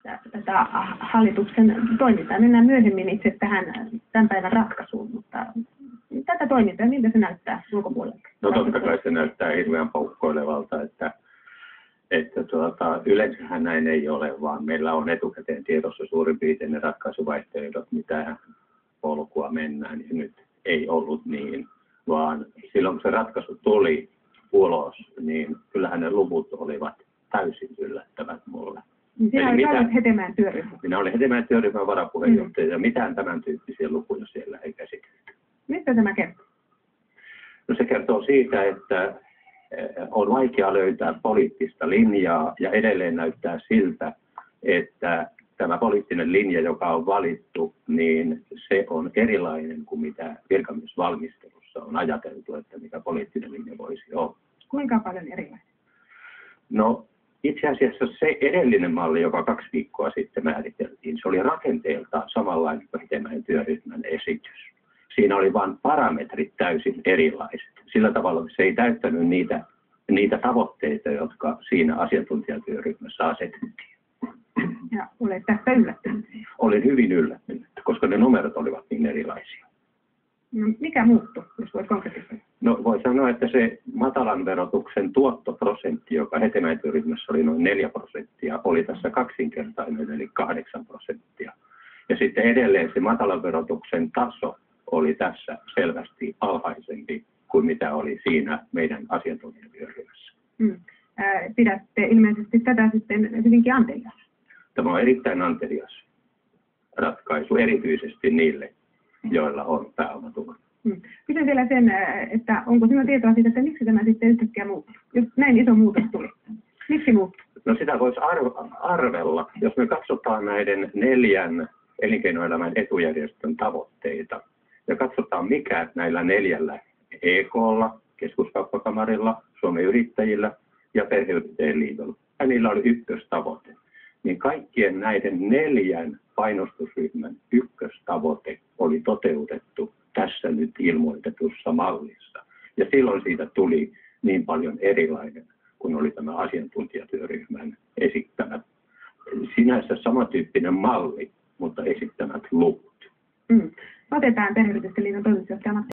tätä hallituksen toimintaa. Mennään myöhemmin itse tähän tämän päivän ratkaisuun, mutta tätä toimintaa, miltä se näyttää ulkopuolelta? No totta kai se näyttää hirveän poukkoilevalta, että yleensähän näin ei ole, vaan meillä on etukäteen tiedossa suurin piirtein ne ratkaisuvaihtoehdot, mitä polkua mennään, ja nyt ei ollut niin, vaan silloin kun se ratkaisu tuli ulos, niin kyllähän ne luvut olivat täysin yllättävät mulle. Sinä olet Hetemäen työryhmä. Minä olen Hetemäen työryhmän varapuheenjohtaja ja mitään tämän tyyppisiä lukuja siellä ei käsitelty. Mistä tämä kertoo? No se kertoo siitä, että on vaikea löytää poliittista linjaa ja edelleen näyttää siltä, että tämä poliittinen linja, joka on valittu, niin se on erilainen kuin mitä virkamiesvalmistelussa on ajateltu, että mikä poliittinen linja voisi olla. Kuinka paljon erilainen? No itse asiassa se edellinen malli, joka 2 viikkoa sitten määriteltiin, se oli rakenteeltaan samanlainen kuin Hetemäen työryhmän esitys. Siinä oli vain parametrit täysin erilaiset. Sillä tavalla se ei täyttänyt niitä tavoitteita, jotka siinä asiantuntijatyöryhmässä asetettiin. Ja olet tästä yllättynyt? Olin hyvin yllättynyt, koska ne numerot olivat niin erilaisia. No, mikä muuttui, jos voit konkretisoida? No voi sanoa, että se matalan verotuksen tuottoprosentti, joka Hetemäen työryhmässä oli noin 4%, oli tässä kaksinkertainen, eli 8%. Ja sitten edelleen se matalan verotuksen taso oli tässä selvästi alhaisempi kuin mitä oli siinä meidän asiantuntijatyöryhmässä. Pidätte ilmeisesti tätä sitten hyvinkin antelias. Tämä on erittäin antelias ratkaisu, erityisesti niille, joilla on pääomatulot. Kysyn vielä sen, että onko sinulla tietoa siitä, että miksi tämä sitten yhtäkkiä muuttui? Jos näin iso muutos tuli. Miksi muuttui? No sitä voisi arvella, jos me katsotaan näiden 4 elinkeinoelämän etujärjestön tavoitteita ja katsotaan mikä näillä 4 EK:lla, Keskuskauppakamarilla, Suomen yrittäjillä ja Perheyrittäjien liitolla, ja niillä oli ykköstavoite, niin kaikkien näiden 4 painostusryhmän ykköstavoite oli toteutettu tässä nyt ilmoitetussa mallissa. Ja silloin siitä tuli niin paljon erilainen kuin oli tämä asiantuntijatyöryhmän esittämä. Sinänsä samantyyppinen malli, mutta esittämät luvut. Otetaan Perheyrittäjien liiton toimitusjohtaja Matti